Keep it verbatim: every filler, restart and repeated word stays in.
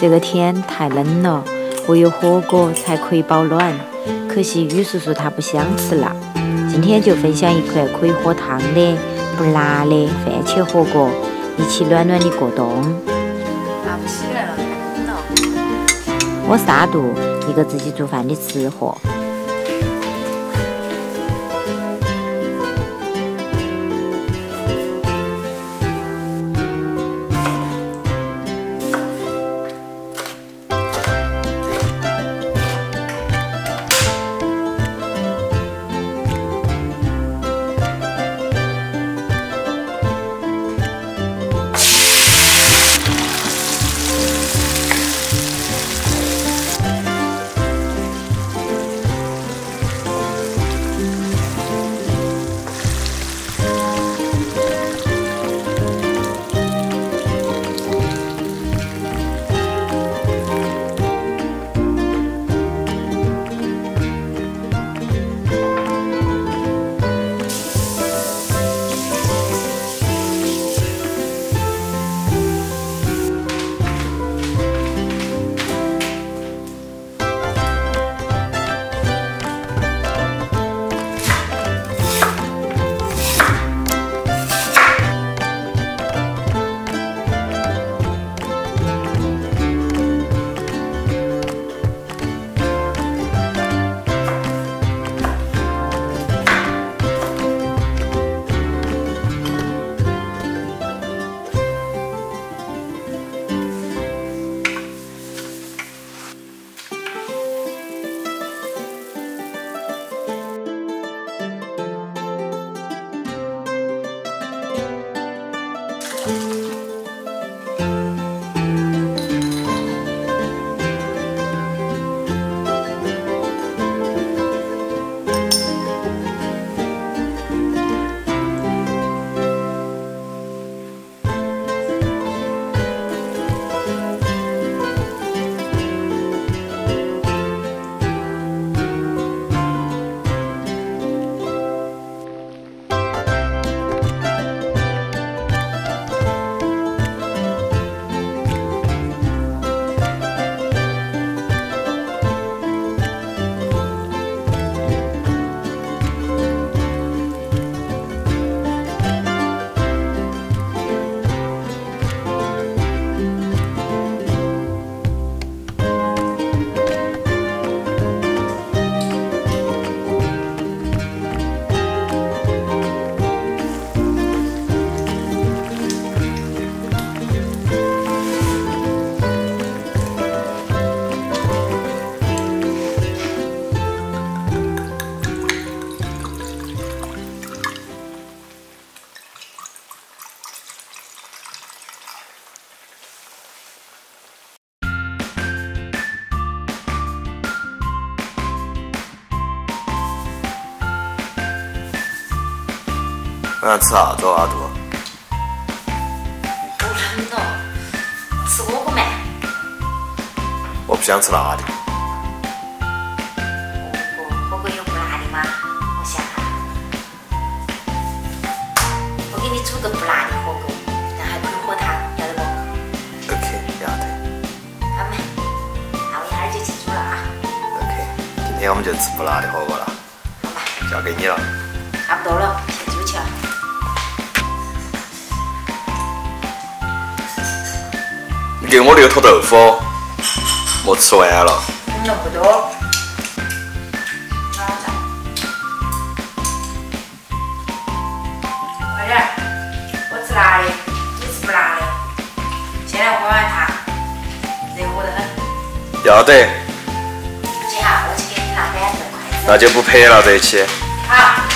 这个天太冷了，唯有火锅才可以保暖。可惜雨叔叔他不想吃辣，今天就分享一块可以喝汤的不辣的番茄火锅，一起暖暖的过冬。 拿不起来了，太冷了。 我是阿杜，一个自己做饭的吃货。 晚上吃啥子啊，阿杜？ 好冷了，吃火锅嘛。 我不想吃辣的。 火锅，火锅有不辣的吗？我想看。我给你煮个不辣的火锅，然后还可以喝汤，要得不 ？OK， 要得。 好嘛，那我一会儿就去煮了啊。 OK， 今天我们就吃不辣的火锅了。 好嘛， 交给你了。 差不多了，去煮去了。 你给我留坨豆腐，我吃完了。 那不多。快点，我吃辣的，你吃不辣的。现在喝完汤，热乎得很。 要得。 姐哈，我去给你拿板凳筷子。 那就不拍了这一期。 好。